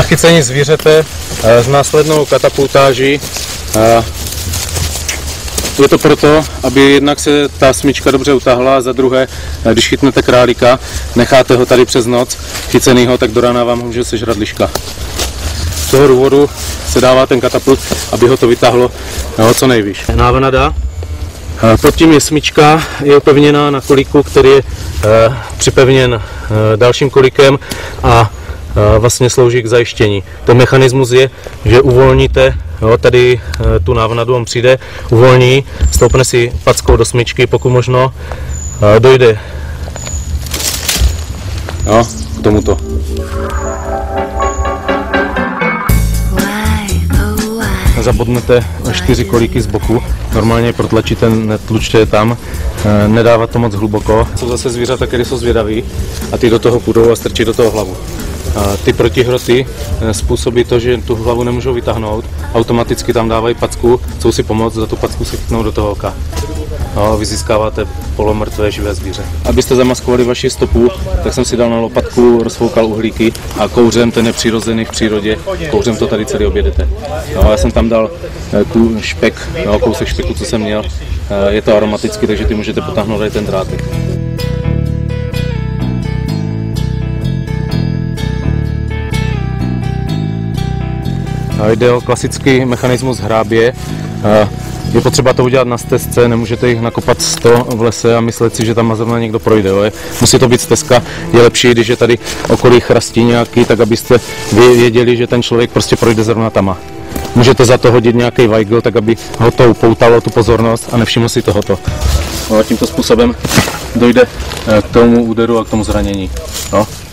Zachycení zvířete s následnou katapultáží. Je to proto, aby jednak se ta smyčka dobře utáhla a za druhé, když chytnete králíka, necháte ho tady přes noc chycenýho, tak do rána vám může sežrat liška. Z toho důvodu se dává ten katapult, aby ho to vytáhlo co nejvíš. Návnada. Pod tím je smyčka, je upevněná na kolíku, který je připevněn dalším kolíkem a vlastně slouží k zajištění. Ten mechanismus je, že uvolníte tady tu návnadu, on přijde, uvolní, stoupne si packou do smyčky, pokud možno, dojde k tomuto. Zabodnete 4 kolíky z boku, normálně protlačíte, netlučte je tam, nedávat to moc hluboko. Jsou zase zvířata, které jsou zvědaví a ty do toho půjdou a strčí do toho hlavu. Ty protihroty způsobí to, že tu hlavu nemůžou vytáhnout, automaticky tam dávají packu, chcou si pomoct, za tu packu se chytnou do toho oka. Vy získáváte polomrtvé živé zvíře. Abyste zamaskovali vaši stopu, tak jsem si dal na lopatku, rozfoukal uhlíky a kouřem, ten je přirozený v přírodě, kouřem to tady celý objedete. Já jsem tam dal špek, kousek špeku, co jsem měl, je to aromatický, takže ty můžete potáhnout tady ten drátek. Jde o klasický mechanismus hrábě. Je potřeba to udělat na stezce, nemůžete jich nakopat 100 v lese a myslet si, že tam zrovna někdo projde. Jo. Musí to být stezka, je lepší, když je tady okolí chrastí nějaký, tak abyste věděli, že ten člověk prostě projde zrovna tama. Můžete za to hodit nějaký vajgl, tak aby ho to upoutalo tu pozornost a nevšiml si tohoto. Tímto způsobem dojde k tomu úderu a k tomu zranění.